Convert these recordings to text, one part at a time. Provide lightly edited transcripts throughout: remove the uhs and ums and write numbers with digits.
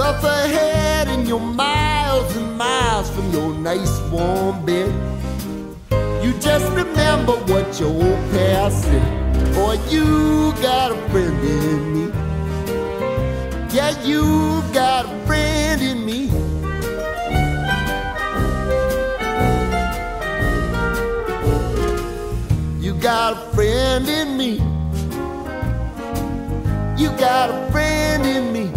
rough ahead and you're miles and miles from your nice warm bed. You just remember what your old past said. Boy, you got a friend in me. Yeah, you got a friend in me. You got a friend in me. You got a friend in me.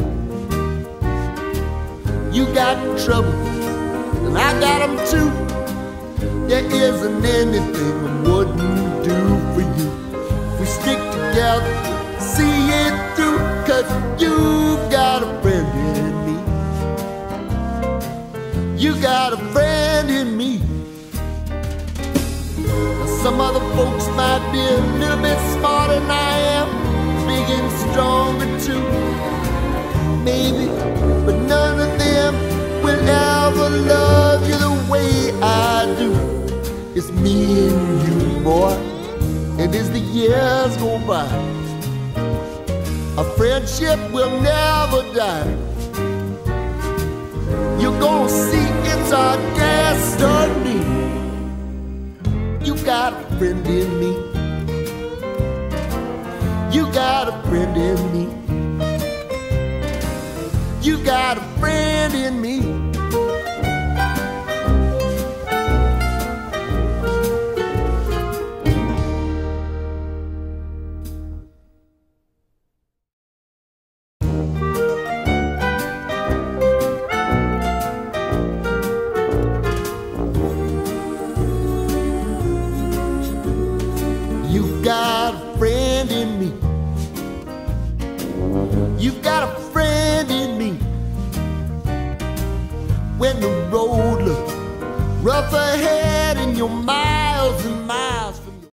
You got trouble, and I got them too. There isn't anything I wouldn't do for you. We stick together, see it through, 'cause you got a friend in me. You got a friend in me. Now, some other folks might be a little bit smarter than I am, big and stronger too, maybe, but none of them will ever love you the way I do. It's me and you, boy, and as the years go by, our friendship will never die. You're gonna see it's our destiny. You got a friend in me. You got a friend in me. You got a friend in me. You've got a friend in me. You've got a friend in me. When the road looks rough ahead and you're miles and miles